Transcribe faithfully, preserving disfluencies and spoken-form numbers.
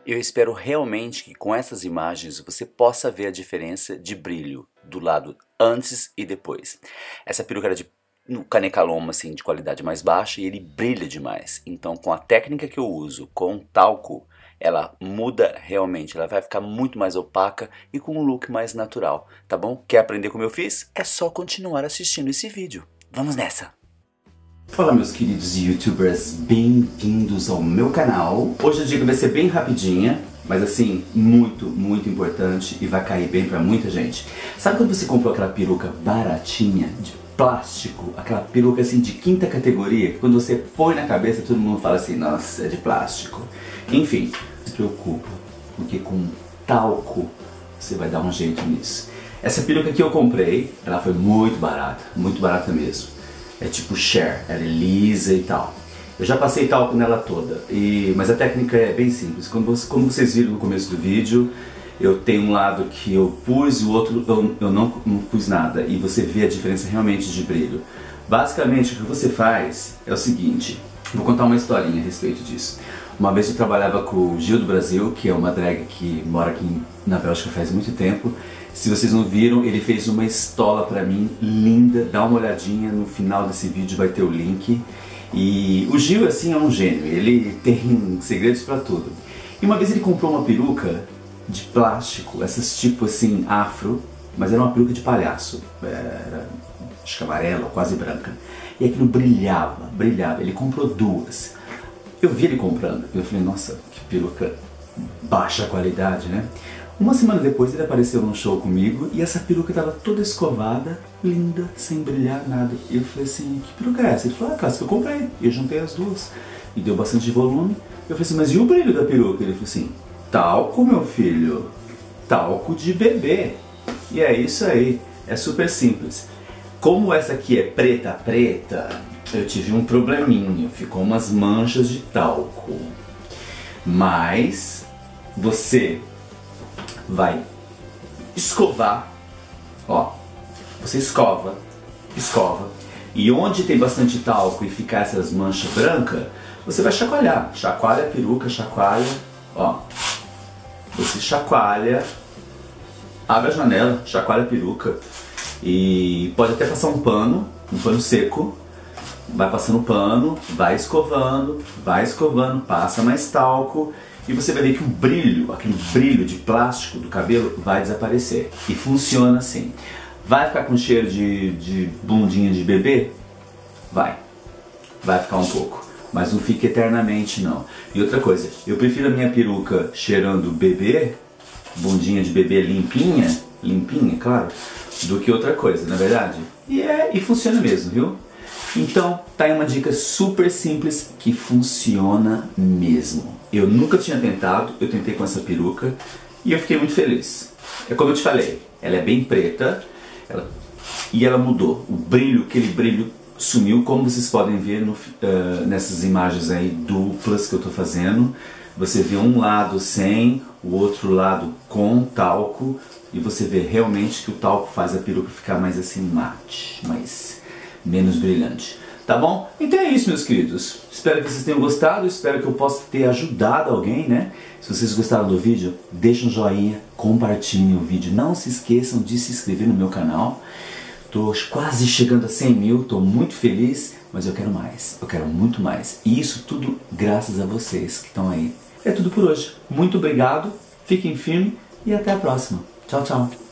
Eu espero realmente que com essas imagens você possa ver a diferença de brilho do lado antes e depois. Essa peruca era de no Caneca Loma, assim, de qualidade mais baixa, e ele brilha demais. Então, com a técnica que eu uso, com talco, ela muda realmente, ela vai ficar muito mais opaca e com um look mais natural, tá bom? Quer aprender como eu fiz? É só continuar assistindo esse vídeo. Vamos nessa! Fala, meus queridos youtubers, bem-vindos ao meu canal. Hoje a dica vai ser bem rapidinha, mas assim, muito, muito importante e vai cair bem pra muita gente. Sabe quando você comprou aquela peruca baratinha, de plástico, aquela peruca assim de quinta categoria, que quando você põe na cabeça todo mundo fala assim, nossa, é de plástico. Enfim, não se preocupa, porque com talco você vai dar um jeito nisso. Essa peruca que eu comprei, ela foi muito barata, muito barata mesmo. É tipo Cher, ela é lisa e tal. Eu já passei talco nela toda, e, mas a técnica é bem simples. Como, você, como vocês viram no começo do vídeo, eu tenho um lado que eu pus e o outro eu, eu não, não pus nada. E você vê a diferença realmente de brilho. Basicamente o que você faz é o seguinte, vou contar uma historinha a respeito disso. Uma vez eu trabalhava com o Gil do Brasil, que é uma drag que mora aqui na Bélgica faz muito tempo. Se vocês não viram, ele fez uma estola pra mim, linda, dá uma olhadinha, no final desse vídeo vai ter o link. E o Gil, assim, é um gênio, ele tem segredos pra tudo. E uma vez ele comprou uma peruca de plástico, essas tipo assim, afro, mas era uma peruca de palhaço, era, acho que amarela, quase branca. E aquilo brilhava, brilhava, ele comprou duas. Eu vi ele comprando, eu falei, nossa, que peruca baixa qualidade, né? Uma semana depois ele apareceu num show comigo e essa peruca estava toda escovada, linda, sem brilhar nada. E eu falei assim, que peruca é essa? Ele falou, ah, aquela que eu comprei. E eu juntei as duas. E deu bastante volume. Eu falei assim, mas e o brilho da peruca? Ele falou assim, talco, meu filho, talco de bebê. E é isso aí, é super simples. Como essa aqui é preta preta, eu tive um probleminha, ficou umas manchas de talco. Mas você vai escovar, ó, você escova, escova, e onde tem bastante talco e ficar essas manchas brancas, você vai chacoalhar, chacoalha a peruca, chacoalha, ó, você chacoalha, abre a janela, chacoalha a peruca, e pode até passar um pano, um pano seco, vai passando pano, vai escovando, vai escovando, passa mais talco, e você vai ver que o brilho, aquele brilho de plástico do cabelo vai desaparecer. E funciona assim. Vai ficar com cheiro de, de bundinha de bebê? Vai. Vai ficar um pouco. Mas não fica eternamente não. E outra coisa, eu prefiro a minha peruca cheirando bebê, bundinha de bebê limpinha, limpinha, claro, do que outra coisa, na verdade. E, é, e funciona mesmo, viu? Então, tá aí uma dica super simples que funciona mesmo. Eu nunca tinha tentado, eu tentei com essa peruca e eu fiquei muito feliz. É como eu te falei, ela é bem preta ela, e ela mudou. O brilho, aquele brilho sumiu, como vocês podem ver no, uh, nessas imagens aí duplas que eu tô fazendo. Você vê um lado sem, o outro lado com talco e você vê realmente que o talco faz a peruca ficar mais assim mate, mais menos brilhante. Tá bom? Então é isso, meus queridos. Espero que vocês tenham gostado, espero que eu possa ter ajudado alguém, né? Se vocês gostaram do vídeo, deixa um joinha, compartilhem o vídeo. Não se esqueçam de se inscrever no meu canal. Tô quase chegando a cem mil, tô muito feliz, mas eu quero mais, eu quero muito mais. E isso tudo graças a vocês que estão aí. É tudo por hoje. Muito obrigado, fiquem firmes e até a próxima. Tchau, tchau.